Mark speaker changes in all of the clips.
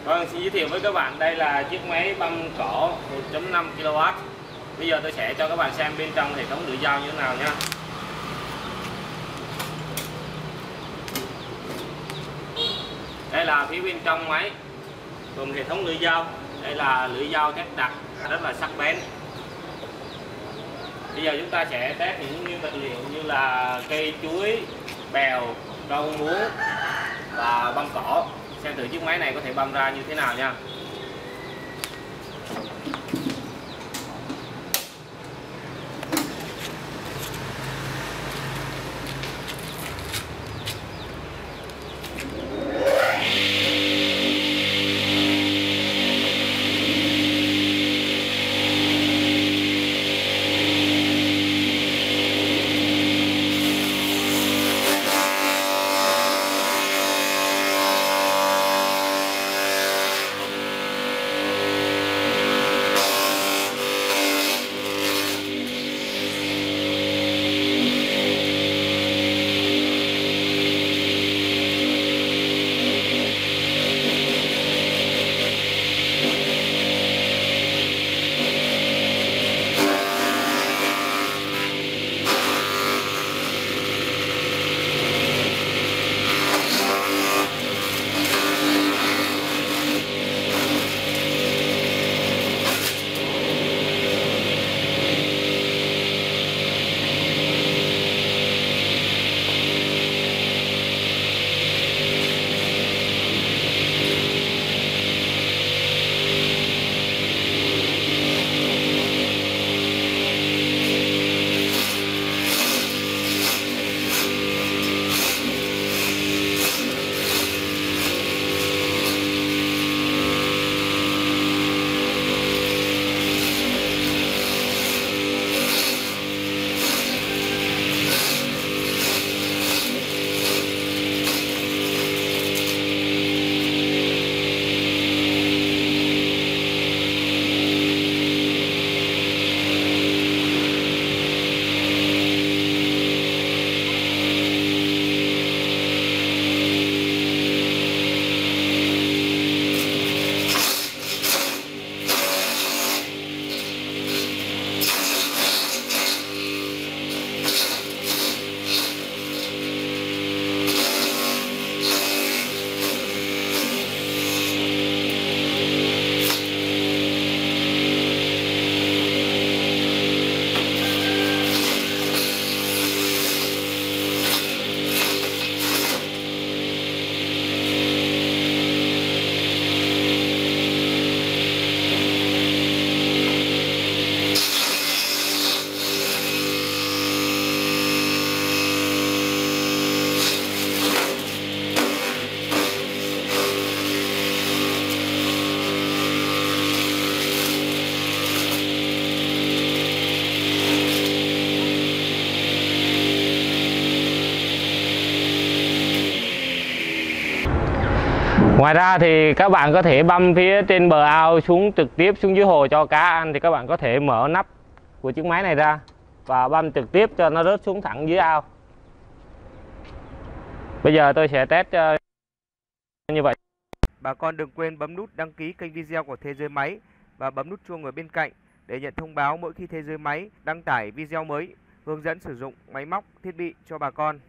Speaker 1: Vâng, xin giới thiệu với các bạn đây là chiếc máy băm cỏ 1.5 kW. Bây giờ tôi sẽ cho các bạn xem bên trong hệ thống lưỡi dao như thế nào nha. Đây là phía bên trong máy gồm hệ thống lưỡi dao. Đây là lưỡi dao thép đặc rất là sắc bén. Bây giờ chúng ta sẽ test những nguyên vật liệu như là cây chuối, bèo, rau muống và băm cỏ, xem thử chiếc máy này có thể băm ra như thế nào nha. Ngoài ra thì các bạn có thể băm phía trên bờ ao xuống trực tiếp xuống dưới hồ cho cá ăn, thì các bạn có thể mở nắp của chiếc máy này ra và băm trực tiếp cho nó rớt xuống thẳng dưới ao. Bây giờ tôi sẽ test như vậy.
Speaker 2: Bà con đừng quên bấm nút đăng ký kênh video của Thế Giới Máy và bấm nút chuông ở bên cạnh để nhận thông báo mỗi khi Thế Giới Máy đăng tải video mới, hướng dẫn sử dụng máy móc, thiết bị cho bà con.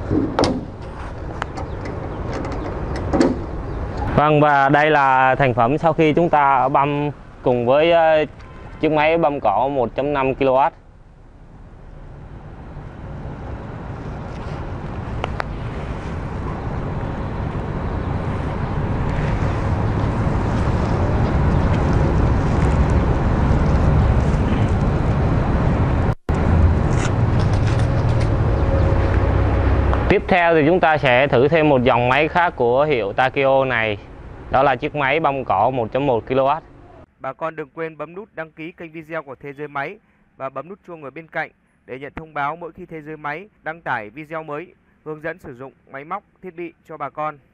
Speaker 1: Vâng, và đây là thành phẩm sau khi chúng ta băm cùng với chiếc máy băm cỏ 1.5 kW. Tiếp theo thì chúng ta sẽ thử thêm một dòng máy khác của hiệu Takeo này. Đó là chiếc máy băm cỏ 1.1 kW.
Speaker 2: Bà con đừng quên bấm nút đăng ký kênh video của Thế Giới Máy và bấm nút chuông ở bên cạnh để nhận thông báo mỗi khi Thế Giới Máy đăng tải video mới, hướng dẫn sử dụng máy móc, thiết bị cho bà con.